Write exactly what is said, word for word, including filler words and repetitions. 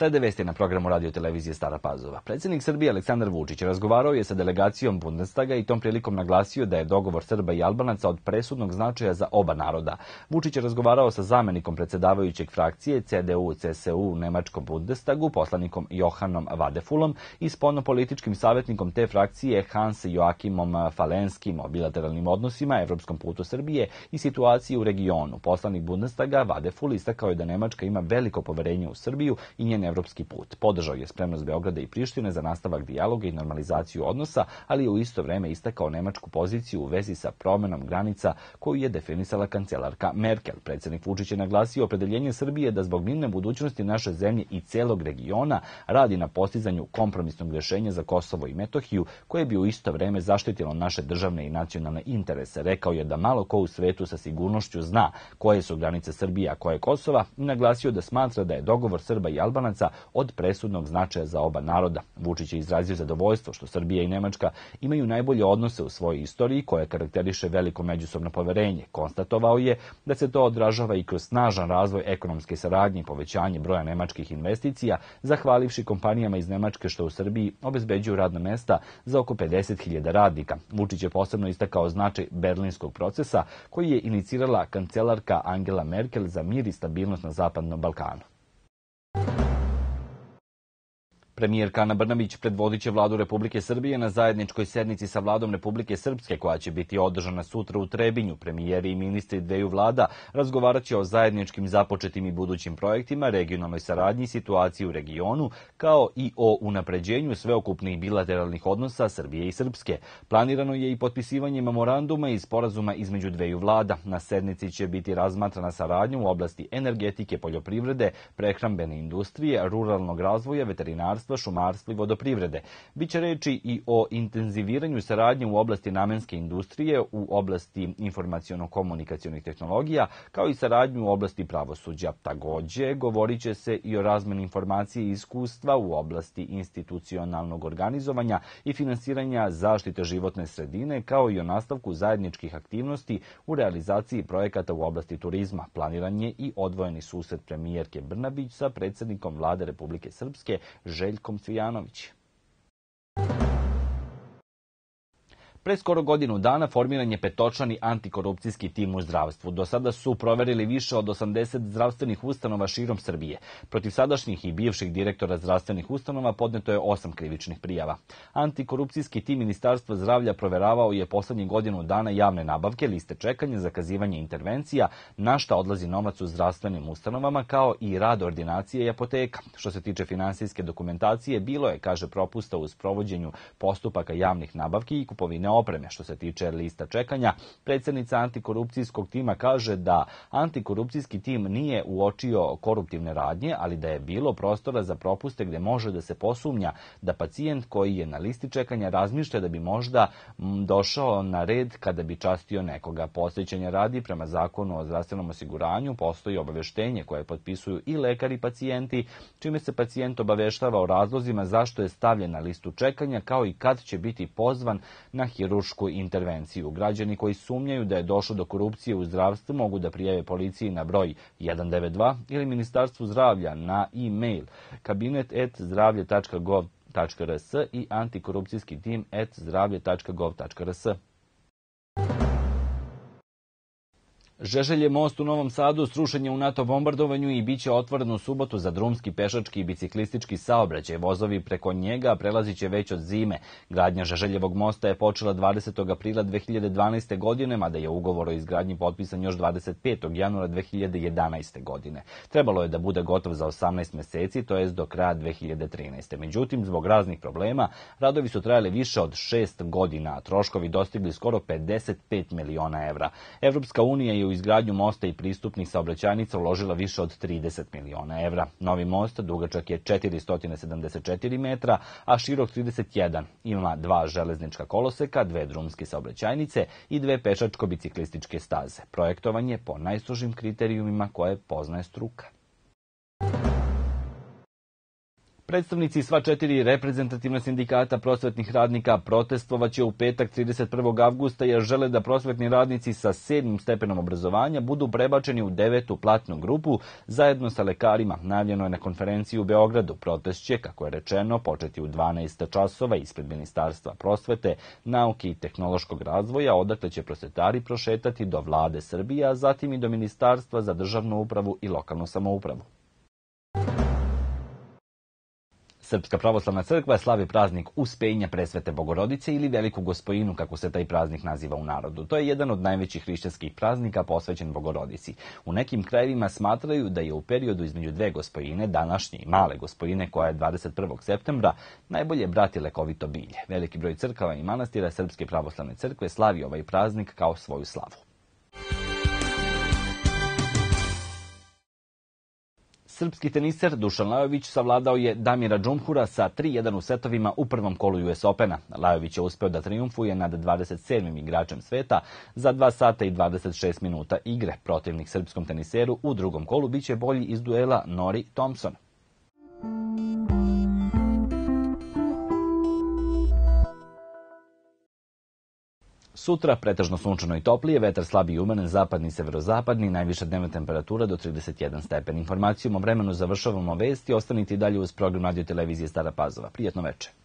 Slede vesti na programu radio televizije Stara Pazova. Predsjednik Srbije Aleksandar Vučić razgovarao je sa delegacijom Bundestaga i tom prilikom naglasio da je dogovor Srba i Albanaca od presudnog značaja za oba naroda. Vučić je razgovarao sa zamenikom predsjedavajućeg frakcije C D U C S U u Nemačkom Bundestagu, poslanikom Johanom Vadefulom i spoljnopolitičkim savjetnikom te frakcije Hans Joakimom Falenskim o bilateralnim odnosima, evropskom putu Srbije i situaciji u regionu. Poslanik Bundestaga Vadeful istakao je da Nemačka ima veliko poverenje u Srbiju i njen evropski put. Podržao je spremnost Beograda i Prištine za nastavak dijaloga i normalizaciju odnosa, ali je u isto vreme istakao nemačku poziciju u vezi sa promenom granica koju je definisala kancelarka Merkel. Predsjednik Vučić je naglasio opredeljenje Srbije da zbog mirne budućnosti naše zemlje i celog regiona radi na postizanju kompromisnog rješenja za Kosovo i Metohiju, koje bi u isto vreme zaštitilo naše državne i nacionalne interese. Rekao je da malo ko u svetu sa sigurnošću zna koje su granice Srbije, a koje Kosova, i naglasio da smatra da je dogovor Srba i Albanaca od presudnog značaja za oba naroda. Vučić je izrazio zadovoljstvo što Srbija i Nemačka imaju najbolje odnose u svojoj istoriji koje karakteriše veliko međusobno poverenje. Konstatovao je da se to odražava i kroz snažan razvoj ekonomske saradnje i povećanje broja nemačkih investicija, zahvalivši kompanijama iz Nemačke što u Srbiji obezbeđuju radna mesta za oko pedeset hiljada radnika. Vučić je posebno istakao značaj berlinskog procesa koji je inicirala kancelarka Angela Merkel za mir i stabilnost na Zapadnom Balkanu. Premijerka Ana Brnabić predvodit će vladu Republike Srbije na zajedničkoj sednici sa vladom Republike Srpske koja će biti održana sutra u Trebinju. Premijeri i ministri dveju vlada razgovarat će o zajedničkim započetim i budućim projektima, regionalnoj saradnji, situaciji u regionu, kao i o unapređenju sveokupnih bilateralnih odnosa Srbije i Srpske. Planirano je i potpisivanje memoranduma i sporazuma između dveju vlada. Na sednici će biti razmatrana saradnja u oblasti energetike, poljoprivrede, prehrambene industrije, ruralnog razvoja, veterinarstva, šumarstva i vodoprivrede. Biće reči i o intenziviranju saradnje u oblasti namenske industrije, u oblasti informaciono-komunikacionih tehnologija, kao i saradnju u oblasti pravosuđa. Također, govorit će se i o razmeni informacije i iskustva u oblasti institucionalnog organizovanja i finansiranja zaštite životne sredine, kao i o nastavku zajedničkih aktivnosti u realizaciji projekata u oblasti turizma. Planiran je i odvojeni susret premijerke Brnabić sa predsjednikom vlade Republike Srpske Željkom Cvijanović. Pre skoro godinu dana formiran je petočlani antikorupcijski tim u zdravstvu. Do sada su proverili više od osamdeset zdravstvenih ustanova širom Srbije. Protiv sadašnjih i bivših direktora zdravstvenih ustanova podneto je osam krivičnih prijava. Antikorupcijski tim Ministarstva zdravlja proveravao je poslednjih godinu dana javne nabavke, liste čekanja, zakazivanje intervencija, na šta odlazi novac u zdravstvenim ustanovama, kao i rad ordinacije i apoteka. Što se tiče finansijske dokumentacije, bilo je, kaže, propusta u sprovođenju postupaka javnih nabavki i kupovine opreme. Što se tiče lista čekanja, predsjednica antikorupcijskog tima kaže da antikorupcijski tim nije uočio koruptivne radnje, ali da je bilo prostora za propuste gdje može da se posumnja da pacijent koji je na listi čekanja razmišlja da bi možda došao na red kada bi častio nekoga. Podsjećanja radi, prema zakonu o zdravstvenom osiguranju postoji obaveštenje koje potpisuju i lekari i pacijenti, čime se pacijent obaveštava o razlozima zašto je stavljen na listu čekanja, kao i kad će biti pozvan na hirušku intervenciju. Građani koji sumnjaju da je došlo do korupcije u zdravstvu mogu da prijave policiji na broj jedan devet dva ili Ministarstvu zdravlja na e-mail kabinet et zdravlje tačka gov tačka rs i antikorupcijski tim et zdravlje tačka gov tačka rs. Žeželj je most u Novom Sadu srušen je u NATO bombardovanju i bit će otvoren u subotu za drumski, pešački i biciklistički saobraćaj. Vozovi preko njega prelazit će već od zime. Gradnja Žeželjevog mosta je počela dvadesetog aprila dve hiljade dvanaeste. godine, mada je ugovor o izgradnji potpisan još dvadeset petog januara dve hiljade jedanaeste. godine. Trebalo je da bude gotov za osamnaest meseci, to jest do kraja dve hiljade trinaeste. Međutim, zbog raznih problema, radovi su trajali više od šest godina, a troškovi dostigli skoro pedeset pet miliona evra. Evropska unija je u izgradnju mosta i pristupnih saobraćajnica uložila više od trideset miliona evra. Novi most dugačak je četiristo sedamdeset četiri metra, a širok trideset jedan. Ima dva železnička koloseka, dve drumske saobraćajnice i dve pešačko-biciklističke staze. Projektovan je po najstrožim kriterijumima koje poznaje struka. Predstavnici sva četiri reprezentativna sindikata prosvetnih radnika protestvovaće u petak trideset prvog avgusta jer žele da prosvetni radnici sa sedmim stepenom obrazovanja budu prebačeni u devetu platnu grupu zajedno sa lekarima. Najavljeno je na konferenciji u Beogradu. Protest će, kako je rečeno, početi u dvanaest časova ispred Ministarstva prosvete, nauke i tehnološkog razvoja, odakle će prosvetari prošetati do Vlade Srbije, a zatim i do Ministarstva za državnu upravu i lokalnu samoupravu. Srpska pravoslavna crkva slavi praznik Uspenja Presvete Bogorodice ili Veliku Gospojinu, kako se taj praznik naziva u narodu. To je jedan od najvećih hrišćanskih praznika posvećen Bogorodici. U nekim krajevima smatraju da je u periodu između dve Gospojine, današnje i Male Gospojine, koja je dvadeset prvog septembra, najbolje brati lekovito bilje. Veliki broj crkava i manastira Srpske pravoslavne crkve slavi ovaj praznik kao svoju slavu. Srpski teniser Dušan Lajović savladao je Damira Džumhura sa tri jedan u setovima u prvom kolu U S Opena. Lajović je uspeo da trijumfuje nad dvadeset sedmim igračem sveta za dva sata i dvadeset šest minuta igre. Protivnik srpskom teniseru u drugom kolu biće bolji iz duela Nori Thompson. Sutra pretežno sunčano i toplije, vetar slabiji i umeren, zapadni i severozapadni, najviša dnevna temperatura do trideset jedan stepen. Informacijom o vremenu završavamo vesti, ostanite i dalje uz program radio televizije Stara Pazova. Prijetno veče.